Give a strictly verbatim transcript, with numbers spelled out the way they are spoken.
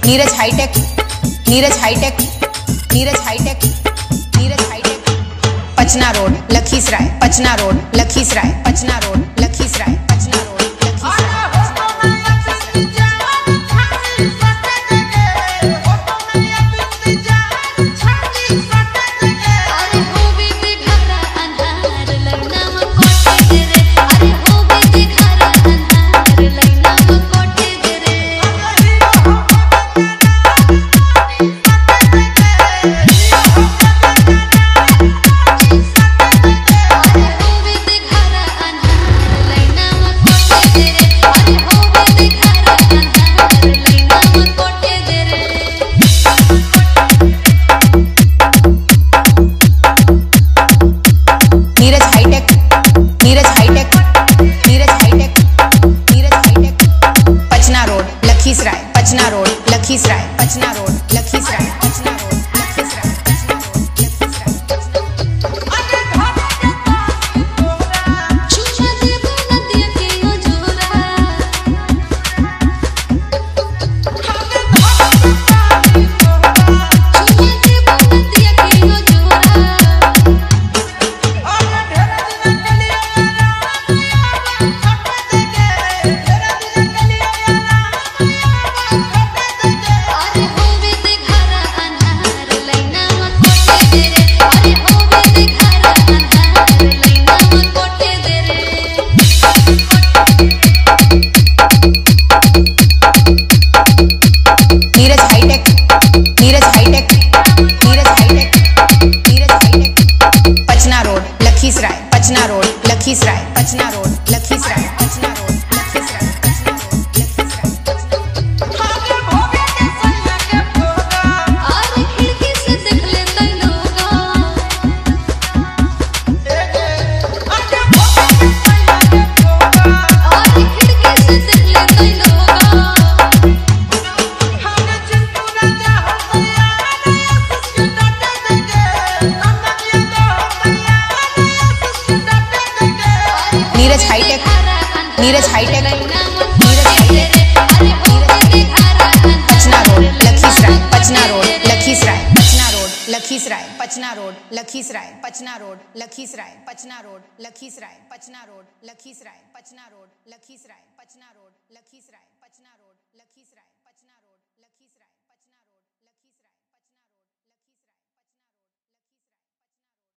Neeraj hitech Neeraj hitech Neeraj hitech Neeraj hitech Pachna road Lakhisarai Pachna road Lakhisarai Pachna road Lakhisarai Pachna road Lakhisarai Pachna road Lakhisarai Pachna road Lakhisarai Pachna road Lakhisarai Pachna road Neeraj hitech Neeraj hitech Neeraj hitech Neeraj hitech Pachna road Lakhisarai Pachna road Lakhisarai Pachna road Lakhisarai Pachna road Lakhisarai Pachna road Lakhisarai और खिड़की से देख लेते लोग और खिड़की से देख लेते लोग Neeraj hitech Neeraj hitech Neeraj hitech Pachna road Lakhisarai Pachna road Lakhisarai Pachna road Lakhisarai Pachna road Lakhisarai Pachna road Lakhisarai Pachna road Lakhisarai Pachna road Lakhisarai Pachna road Lakhisarai Pachna road Lakhisarai